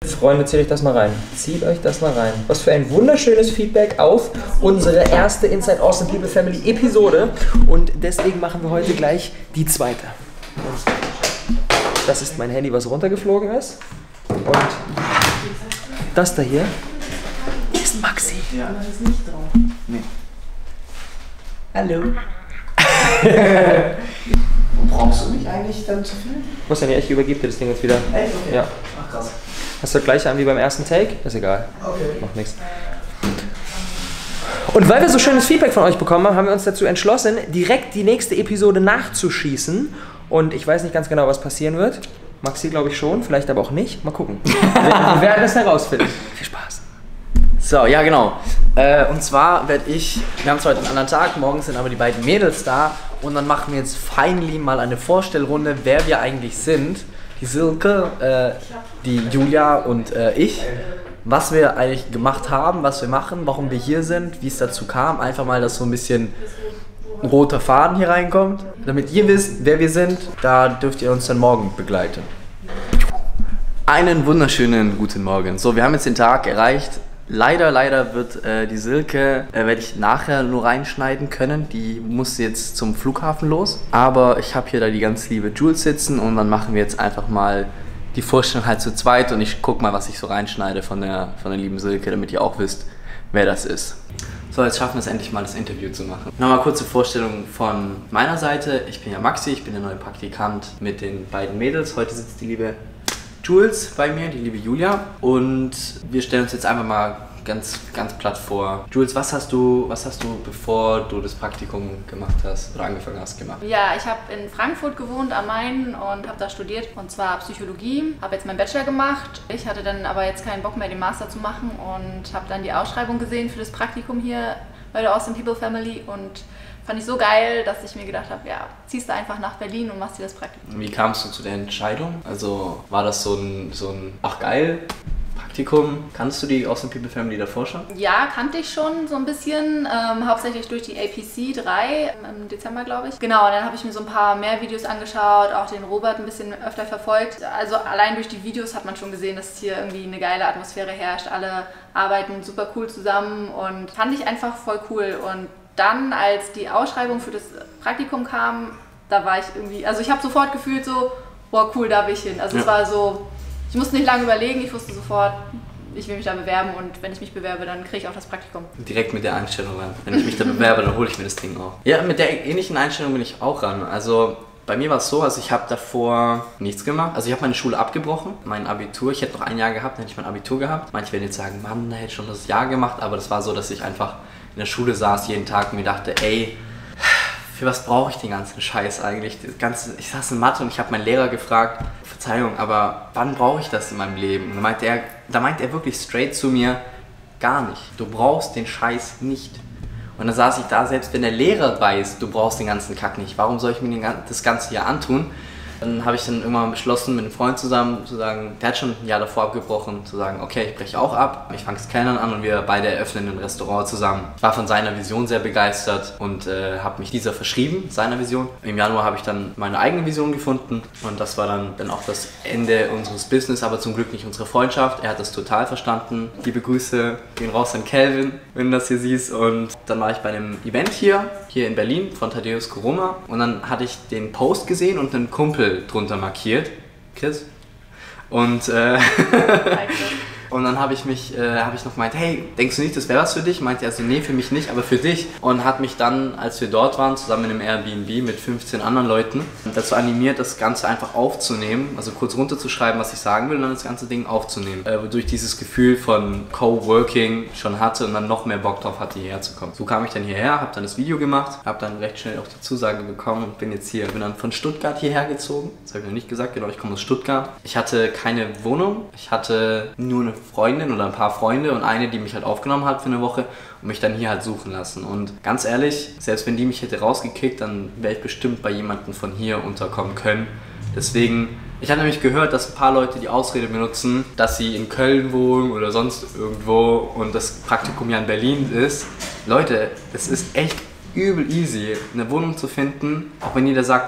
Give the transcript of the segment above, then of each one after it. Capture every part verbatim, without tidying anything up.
Freunde, zieht euch das mal rein. Zieht euch das mal rein. Was für ein wunderschönes Feedback auf unsere erste Inside Awesome People Family Episode. Und deswegen machen wir heute gleich die zweite. Das ist mein Handy, was runtergeflogen ist. Und das da hier ist Maxi. Ja. Das ist nicht drauf. Nee. Hallo. Brauchst du mich eigentlich dann zu filmen? Muss ja nicht, ich übergebe dir das Ding jetzt wieder. Echt? Okay. Ja. Ach krass. Hast du das gleiche an wie beim ersten Take? Ist egal. Okay. Macht nichts. Und weil wir so schönes Feedback von euch bekommen haben, haben wir uns dazu entschlossen, direkt die nächste Episode nachzuschießen. Und ich weiß nicht ganz genau, was passieren wird. Maxi glaube ich schon, vielleicht aber auch nicht. Mal gucken. Wir, wir werden es herausfinden. Viel Spaß. So, ja genau. Äh, und zwar werde ich, wir haben zwar heute einen anderen Tag, morgen sind aber die beiden Mädels da und dann machen wir jetzt finally mal eine Vorstellrunde, wer wir eigentlich sind. Die Silke, äh, die Julia und äh, ich. Was wir eigentlich gemacht haben, was wir machen, warum wir hier sind, wie es dazu kam. Einfach mal, dass so ein bisschen ein roter Faden hier reinkommt. Damit ihr wisst, wer wir sind, da dürft ihr uns dann morgen begleiten. Einen wunderschönen guten Morgen. So, wir haben jetzt den Tag erreicht. Leider, leider wird äh, die Silke, äh, werde ich nachher nur reinschneiden können. Die muss jetzt zum Flughafen los. Aber ich habe hier da die ganz liebe Jules sitzen und dann machen wir jetzt einfach mal die Vorstellung halt zu zweit und ich guck mal, was ich so reinschneide von der, von der lieben Silke, damit ihr auch wisst, wer das ist. So, jetzt schaffen wir es endlich mal, das Interview zu machen. Nochmal kurze Vorstellung von meiner Seite. Ich bin ja Maxi, ich bin der neue Praktikant mit den beiden Mädels. Heute sitzt die liebe Jules bei mir, die liebe Julia. Und wir stellen uns jetzt einfach mal ganz, ganz platt vor. Jules, was hast du, was hast du, bevor du das Praktikum gemacht hast oder angefangen hast, gemacht? Ja, ich habe in Frankfurt gewohnt am Main und habe da studiert, und zwar Psychologie. Habe jetzt meinen Bachelor gemacht. Ich hatte dann aber jetzt keinen Bock mehr, den Master zu machen und habe dann die Ausschreibung gesehen für das Praktikum hier bei der Awesome People Family und fand ich so geil, dass ich mir gedacht habe, ja, ziehst du einfach nach Berlin und machst dir das Praktikum. Wie kamst du zu der Entscheidung? Also war das so ein, so ein ach geil, Praktikum? Kannst du die Awesome People Family davor schon? Ja, kannte ich schon so ein bisschen, ähm, hauptsächlich durch die A P C drei im Dezember, glaube ich. Genau, und dann habe ich mir so ein paar mehr Videos angeschaut, auch den Robert ein bisschen öfter verfolgt. Also allein durch die Videos hat man schon gesehen, dass hier irgendwie eine geile Atmosphäre herrscht. Alle arbeiten super cool zusammen und fand ich einfach voll cool. Und dann, als die Ausschreibung für das Praktikum kam, da war ich irgendwie, also ich habe sofort gefühlt so, boah cool, da will ich hin. Also ja. Es war so, ich musste nicht lange überlegen, ich wusste sofort, ich will mich da bewerben und wenn ich mich bewerbe, dann kriege ich auch das Praktikum. Direkt mit der Einstellung ran. Wenn ich mich da bewerbe, dann hole ich mir das Ding auch. Ja, mit der ähnlichen Einstellung bin ich auch ran. Also bei mir war es so, also ich habe davor nichts gemacht. Also ich habe meine Schule abgebrochen, mein Abitur. Ich hätte noch ein Jahr gehabt, dann hätte ich mein Abitur gehabt. Manche werden jetzt sagen, Mann, da hätte ich schon das Jahr gemacht, aber das war so, dass ich einfach in der Schule saß jeden Tag und mir dachte, ey, für was brauche ich den ganzen Scheiß eigentlich? Das ganze, ich saß in Mathe und ich habe meinen Lehrer gefragt, Verzeihung, aber wann brauche ich das in meinem Leben? Und da meinte er, da meinte er wirklich straight zu mir, gar nicht. Du brauchst den Scheiß nicht. Und dann saß ich da, selbst wenn der Lehrer weiß, du brauchst den ganzen Kack nicht, warum soll ich mir den, das ganze hier antun? Dann habe ich dann irgendwann beschlossen, mit einem Freund zusammen zu sagen, der hat schon ein Jahr davor abgebrochen, zu sagen, okay, ich breche auch ab, ich fange das Kellnern an und wir beide eröffnen ein Restaurant zusammen. Ich war von seiner Vision sehr begeistert und äh, habe mich dieser verschrieben, seiner Vision. Im Januar habe ich dann meine eigene Vision gefunden und das war dann, dann auch das Ende unseres Business, aber zum Glück nicht unsere Freundschaft. Er hat das total verstanden. Liebe Grüße gehen raus an Calvin, wenn du das hier siehst. Und dann war ich bei einem Event hier, hier in Berlin von Thaddeus Koroma und dann hatte ich den Post gesehen und einen Kumpel drunter markiert, Chris, und äh, und dann habe ich mich, äh, habe ich noch gemeint, hey, denkst du nicht, das wäre was für dich? Meinte er so, nee, für mich nicht, aber für dich. Und hat mich dann, als wir dort waren, zusammen in einem Airbnb mit fünfzehn anderen Leuten, dazu animiert, das Ganze einfach aufzunehmen, also kurz runterzuschreiben, was ich sagen will, und dann das ganze Ding aufzunehmen. Äh, wodurch dieses Gefühl von Coworking schon hatte und dann noch mehr Bock drauf hatte, hierher zu kommen. So kam ich dann hierher, habe dann das Video gemacht, habe dann recht schnell auch die Zusage bekommen und bin jetzt hier. Bin dann von Stuttgart hierher gezogen, das habe ich noch nicht gesagt, genau, ich komme aus Stuttgart. Ich hatte keine Wohnung, ich hatte nur eine Freundin oder ein paar Freunde und eine, die mich halt aufgenommen hat für eine Woche und mich dann hier halt suchen lassen. Und ganz ehrlich, selbst wenn die mich hätte rausgekickt, dann wäre ich bestimmt bei jemandem von hier unterkommen können. Deswegen, ich habe nämlich gehört, dass ein paar Leute die Ausrede benutzen, dass sie in Köln wohnen oder sonst irgendwo und das Praktikum ja in Berlin ist. Leute, es ist echt übel easy, eine Wohnung zu finden, auch wenn jeder sagt,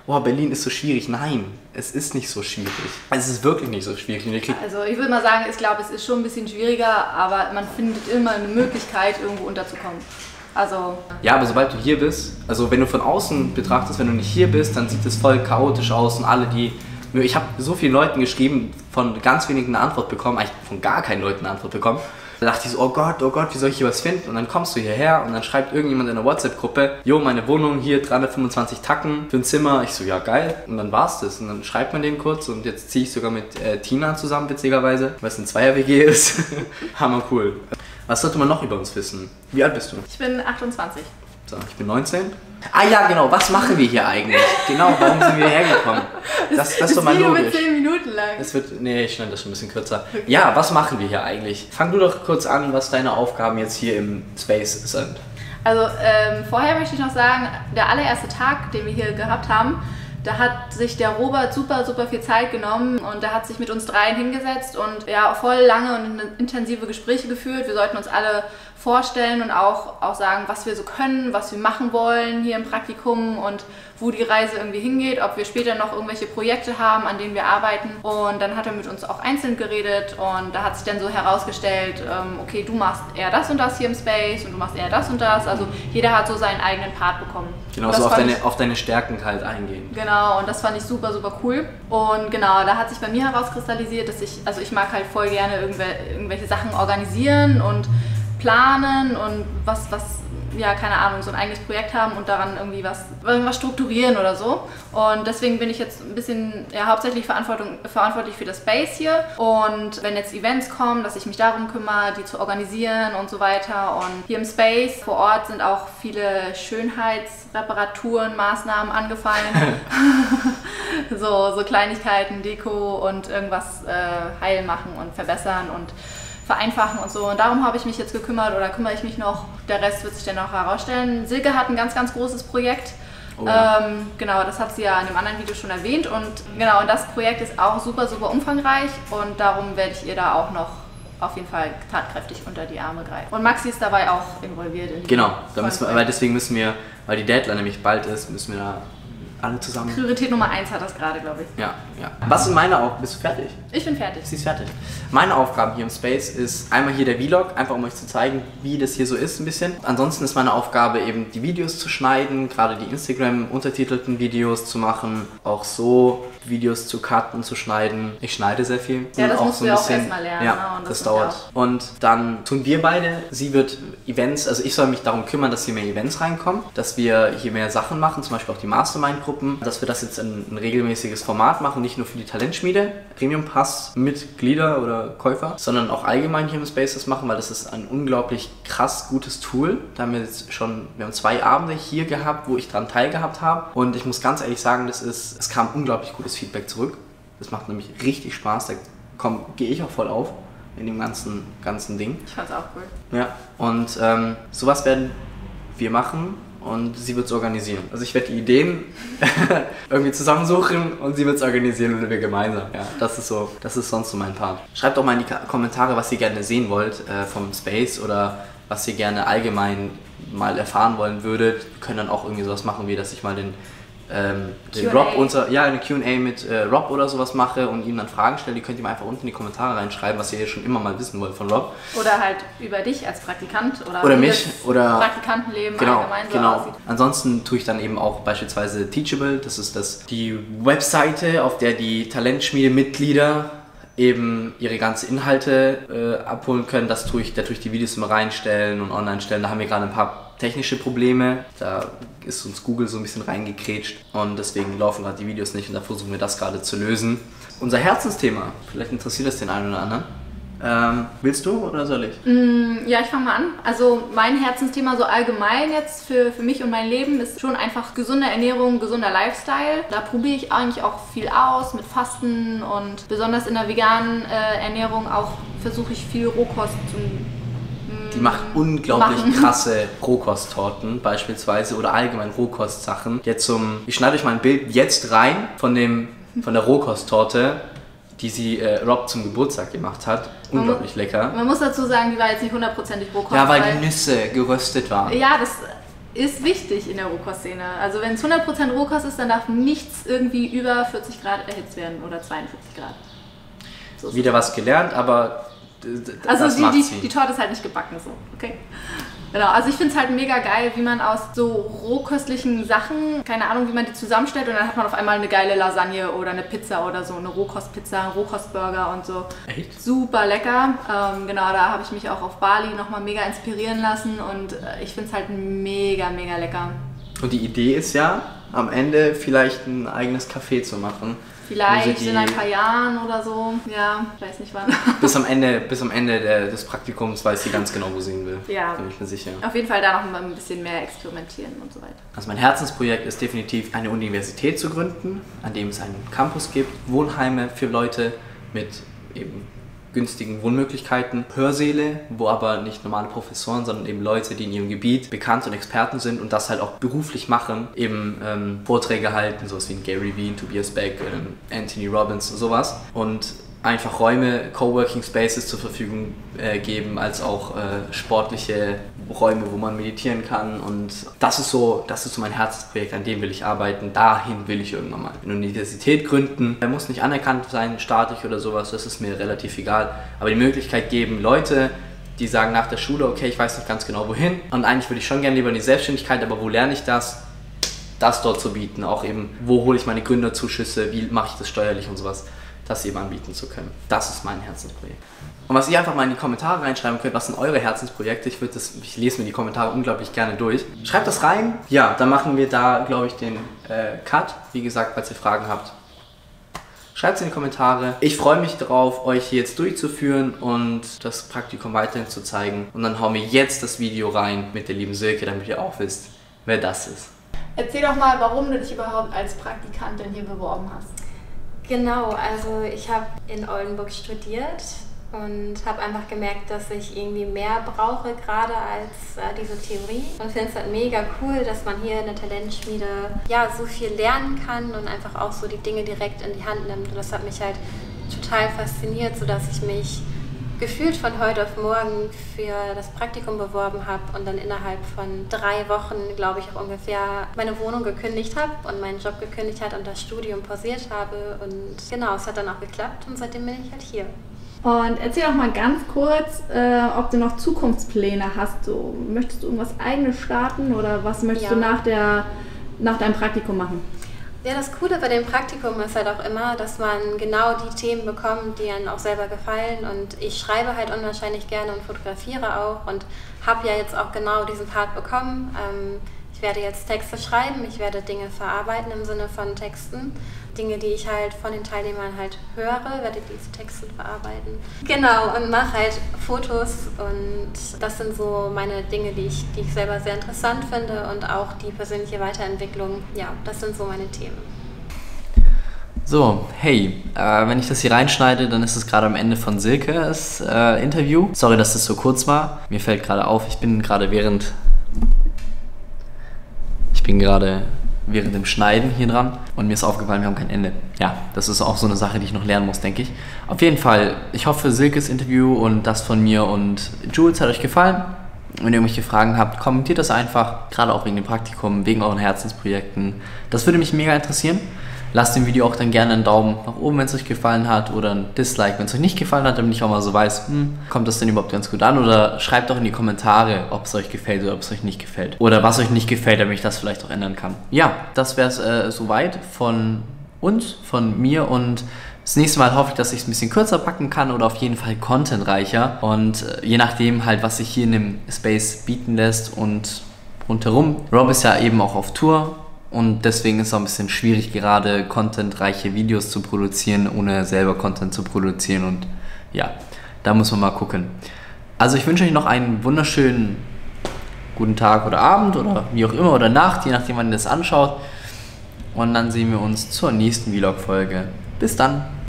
oh, Berlin ist so schwierig. Nein, es ist nicht so schwierig. Es ist wirklich nicht so schwierig. Also ich würde mal sagen, ich glaube, es ist schon ein bisschen schwieriger, aber man findet immer eine Möglichkeit, irgendwo unterzukommen. Also ja, aber sobald du hier bist, also wenn du von außen betrachtest, wenn du nicht hier bist, dann sieht es voll chaotisch aus und alle, die... Ich habe so vielen Leuten geschrieben, von ganz wenigen eine Antwort bekommen, eigentlich von gar keinen Leuten eine Antwort bekommen. Da dachte ich so, oh Gott, oh Gott, wie soll ich hier was finden? Und dann kommst du hierher und dann schreibt irgendjemand in der WhatsApp-Gruppe, jo, meine Wohnung hier, dreihundertfünfundzwanzig Tacken für ein Zimmer. Ich so, ja geil. Und dann war's das. Und dann schreibt man den kurz und jetzt ziehe ich sogar mit äh, Tina zusammen, witzigerweise, weil es ein Zweier-W G ist. Hammer cool. Was sollte man noch über uns wissen? Wie alt bist du? Ich bin achtundzwanzig. So, ich bin neunzehn. Ah ja, genau, was machen wir hier eigentlich? Genau, warum sind wir hergekommen? Das, das ist doch mal Video logisch. wird zehn Minuten lang. Das wird, nee, ich schneide das schon ein bisschen kürzer. Okay. Ja, was machen wir hier eigentlich? Fang du doch kurz an, was deine Aufgaben jetzt hier im Space sind. Also ähm, vorher möchte ich noch sagen, der allererste Tag, den wir hier gehabt haben, da hat sich der Robert super, super viel Zeit genommen und der hat sich mit uns dreien hingesetzt und ja, voll lange und intensive Gespräche geführt. Wir sollten uns alle vorstellen und auch, auch sagen, was wir so können, was wir machen wollen hier im Praktikum und wo die Reise irgendwie hingeht, ob wir später noch irgendwelche Projekte haben, an denen wir arbeiten. Und dann hat er mit uns auch einzeln geredet und da hat sich dann so herausgestellt, ähm, okay, du machst eher das und das hier im Space und du machst eher das und das. Also jeder hat so seinen eigenen Part bekommen. Genau, so auf deine, ich, auf deine Stärken halt eingehen. Genau, und das fand ich super, super cool. Und genau, da hat sich bei mir herauskristallisiert, dass ich, also ich mag halt voll gerne irgendwelche, irgendwelche Sachen organisieren und planen und was, was, ja, keine Ahnung, so ein eigenes Projekt haben und daran irgendwie was, irgendwas strukturieren oder so. Und deswegen bin ich jetzt ein bisschen, ja, hauptsächlich Verantwortung, verantwortlich für das Space hier. Und wenn jetzt Events kommen, dass ich mich darum kümmere, die zu organisieren und so weiter. Und hier im Space vor Ort sind auch viele Schönheitsreparaturen, Maßnahmen angefallen. so, so Kleinigkeiten, Deko und irgendwas äh, heil machen und verbessern und vereinfachen und so. Und darum habe ich mich jetzt gekümmert oder kümmere ich mich noch. Der Rest wird sich dann auch herausstellen. Silke hat ein ganz, ganz großes Projekt. Oh ja. ähm, genau, das hat sie ja in einem anderen Video schon erwähnt. Und genau, und das Projekt ist auch super, super umfangreich. Und darum werde ich ihr da auch noch auf jeden Fall tatkräftig unter die Arme greifen. Und Maxi ist dabei auch involviert. In genau, da müssen wir, weil deswegen müssen wir, weil die Deadline nämlich bald ist, müssen wir da alle zusammen. Priorität Nummer eins hat das gerade, glaube ich. Ja, ja. Was sind meine Aufgaben? Bist du fertig? Ich bin fertig. Sie ist fertig. Meine Aufgabe hier im Space ist einmal hier der Vlog, einfach um euch zu zeigen, wie das hier so ist ein bisschen. Ansonsten ist meine Aufgabe eben die Videos zu schneiden, gerade die Instagram-untertitelten Videos zu machen, auch so Videos zu cutten, zu schneiden. Ich schneide sehr viel. Ja, das auch musst so du ein ja bisschen, auch erstmal lernen. Ja, ne? Und das, das dauert. Und dann tun wir beide, sie wird Events, also ich soll mich darum kümmern, dass hier mehr Events reinkommen, dass wir hier mehr Sachen machen, zum Beispiel auch die Mastermind-Gruppen, dass wir das jetzt in ein regelmäßiges Format machen, nicht nur für die Talentschmiede, Premium Pass, Mitglieder oder Käufer, sondern auch allgemein hier im Space das machen, weil das ist ein unglaublich krass gutes Tool. Da haben wir jetzt schon, wir haben zwei Abende hier gehabt, wo ich dran teilgehabt habe und ich muss ganz ehrlich sagen, das ist, es kam unglaublich gutes Feedback zurück. Das macht nämlich richtig Spaß, da gehe ich auch voll auf in dem ganzen, ganzen Ding. Ich fand's auch cool. Ja, und ähm, sowas werden wir machen und sie wird es organisieren. Also ich werde die Ideen irgendwie zusammensuchen und sie wird es organisieren oder wir gemeinsam. Ja, das ist so, das ist sonst so mein Part. Schreibt doch mal in die Kommentare, was ihr gerne sehen wollt äh, vom Space oder was ihr gerne allgemein mal erfahren wollen würdet. Wir können dann auch irgendwie sowas machen, wie dass ich mal den Ähm, den Rob unser, ja, eine Q und A mit äh, Rob oder sowas mache und ihm dann Fragen stelle, die könnt ihr mir einfach unten in die Kommentare reinschreiben, was ihr schon immer mal wissen wollt von Rob. Oder halt über dich als Praktikant oder, oder mich oder Praktikantenleben genau, allgemein so genau. aussieht. Ansonsten tue ich dann eben auch beispielsweise Teachable, das ist das die Webseite, auf der die Talentschmiede-Mitglieder eben ihre ganzen Inhalte äh, abholen können. Das tue ich, da tue ich die Videos immer reinstellen und online stellen. Da haben wir gerade ein paar technische Probleme. Da ist uns Google so ein bisschen reingekrätscht und deswegen laufen gerade die Videos nicht und da versuchen wir das gerade zu lösen. Unser Herzensthema, vielleicht interessiert das den einen oder anderen. Ähm, willst du oder soll ich? Mm, ja, ich fange mal an. Also mein Herzensthema so allgemein jetzt für, für mich und mein Leben ist schon einfach gesunde Ernährung, gesunder Lifestyle. Da probiere ich eigentlich auch viel aus mit Fasten und besonders in der veganen äh, Ernährung auch versuche ich viel Rohkost zu Die macht unglaublich machen. krasse Rohkosttorten beispielsweise oder allgemein Rohkostsachen. Jetzt zum, ich schneide euch mal ein Bild jetzt rein von, dem, von der Rohkosttorte, die sie äh, Rob zum Geburtstag gemacht hat. Unglaublich man, lecker. Man muss dazu sagen, die war jetzt nicht hundertprozentig Rohkost. Ja, weil die Nüsse geröstet waren. Ja, das ist wichtig in der Rohkostszene. Also wenn es hundert Prozent Rohkost ist, dann darf nichts irgendwie über vierzig Grad erhitzt werden oder zweiundvierzig Grad. So Wieder was gelernt, aber also das die, macht's die, wie. die Torte ist halt nicht gebacken, so, okay. Genau, also ich finde es halt mega geil, wie man aus so rohköstlichen Sachen, keine Ahnung, wie man die zusammenstellt und dann hat man auf einmal eine geile Lasagne oder eine Pizza oder so, eine Rohkostpizza, einen Rohkostburger und so. Echt? Super lecker. Ähm, genau, da habe ich mich auch auf Bali nochmal mega inspirieren lassen und äh, ich finde es halt mega, mega lecker. Und die Idee ist ja, am Ende vielleicht ein eigenes Café zu machen. Vielleicht in ein paar Jahren oder so. Ja, ich weiß nicht wann. Bis am Ende, bis am Ende der, des Praktikums weiß sie ganz genau, wo sie hin will. Ja. Bin ich mir sicher. Auf jeden Fall da noch mal ein bisschen mehr experimentieren und so weiter. Also mein Herzensprojekt ist definitiv eine Universität zu gründen, an dem es einen Campus gibt, Wohnheime für Leute mit eben günstigen Wohnmöglichkeiten, Hörsäle, wo aber nicht normale Professoren, sondern eben Leute, die in ihrem Gebiet bekannt und Experten sind und das halt auch beruflich machen, eben ähm, Vorträge halten, sowas wie ein Gary Vee, Tobias Beck, ähm, Anthony Robbins, sowas. Und einfach Räume, Coworking Spaces zur Verfügung äh, geben, als auch äh, sportliche Räume, wo man meditieren kann. Und das ist so, das ist so mein Herzensprojekt, an dem will ich arbeiten. Dahin will ich irgendwann mal eine Universität gründen. Er muss nicht anerkannt sein, staatlich oder sowas, das ist mir relativ egal. Aber die Möglichkeit geben, Leute, die sagen nach der Schule, okay, ich weiß nicht ganz genau wohin. Und eigentlich würde ich schon gerne lieber in die Selbstständigkeit, aber wo lerne ich das? Das dort zu bieten. Auch eben, wo hole ich meine Gründerzuschüsse, wie mache ich das steuerlich und sowas. Das eben anbieten zu können. Das ist mein Herzensprojekt. Und was ihr einfach mal in die Kommentare reinschreiben könnt, was sind eure Herzensprojekte? Ich, das, ich lese mir die Kommentare unglaublich gerne durch. Schreibt das rein. Ja, dann machen wir da, glaube ich, den äh, Cut. Wie gesagt, falls ihr Fragen habt, schreibt es in die Kommentare. Ich freue mich darauf, euch hier jetzt durchzuführen und das Praktikum weiterhin zu zeigen. Und dann hauen wir jetzt das Video rein mit der lieben Silke, damit ihr auch wisst, wer das ist. Erzähl doch mal, warum du dich überhaupt als Praktikantin hier beworben hast. Genau, also ich habe in Oldenburg studiert und habe einfach gemerkt, dass ich irgendwie mehr brauche, gerade als äh, diese Theorie. Und finde es halt mega cool, dass man hier in der Talentschmiede ja, so viel lernen kann und einfach auch so die Dinge direkt in die Hand nimmt. Und das hat mich halt total fasziniert, sodass ich mich gefühlt von heute auf morgen für das Praktikum beworben habe und dann innerhalb von drei Wochen, glaube ich, auch ungefähr meine Wohnung gekündigt habe und meinen Job gekündigt hat und das Studium pausiert habe. Und genau, es hat dann auch geklappt und seitdem bin ich halt hier. Und erzähl doch mal ganz kurz, äh, ob du noch Zukunftspläne hast. So, möchtest du irgendwas Eigenes starten oder was möchtest Ja. du nach, der, nach deinem Praktikum machen? Ja, das Coole bei dem Praktikum ist halt auch immer, dass man genau die Themen bekommt, die einem auch selber gefallen. Und ich schreibe halt unwahrscheinlich gerne und fotografiere auch und habe ja jetzt auch genau diesen Part bekommen. Ähm, ich werde jetzt Texte schreiben, ich werde Dinge verarbeiten im Sinne von Texten. Dinge, die ich halt von den Teilnehmern halt höre, werde diese Texte verarbeiten. Genau, und mache halt Fotos und das sind so meine Dinge, die ich, die ich selber sehr interessant finde und auch die persönliche Weiterentwicklung. Ja, das sind so meine Themen. So, hey, äh, wenn ich das hier reinschneide, dann ist es gerade am Ende von Silkes äh, Interview. Sorry, dass das so kurz war. Mir fällt gerade auf, ich bin gerade während... Ich bin gerade... während dem Schneiden hier dran und mir ist aufgefallen, wir haben kein Ende. Ja, das ist auch so eine Sache, die ich noch lernen muss, denke ich. Auf jeden Fall, ich hoffe, Silkes Interview und das von mir und Jules hat euch gefallen. Wenn ihr irgendwelche Fragen habt, kommentiert das einfach, gerade auch wegen dem Praktikum, wegen euren Herzensprojekten. Das würde mich mega interessieren. Lasst dem Video auch dann gerne einen Daumen nach oben, wenn es euch gefallen hat, oder ein Dislike, wenn es euch nicht gefallen hat, damit ich auch mal so weiß, hm, kommt das denn überhaupt ganz gut an, oder schreibt doch in die Kommentare, ob es euch gefällt oder ob es euch nicht gefällt. Oder was euch nicht gefällt, damit ich das vielleicht auch ändern kann. Ja, das wäre es äh, soweit von uns, von mir, und das nächste Mal hoffe ich, dass ich es ein bisschen kürzer packen kann oder auf jeden Fall contentreicher und äh, je nachdem halt, was sich hier in dem Space bieten lässt und rundherum. Rob ist ja eben auch auf Tour. Und deswegen ist es auch ein bisschen schwierig, gerade contentreiche Videos zu produzieren, ohne selber Content zu produzieren. Und ja, da muss man mal gucken. Also ich wünsche euch noch einen wunderschönen guten Tag oder Abend oder wie auch immer oder Nacht, je nachdem, wann ihr das anschaut. Und dann sehen wir uns zur nächsten Vlog-Folge. Bis dann!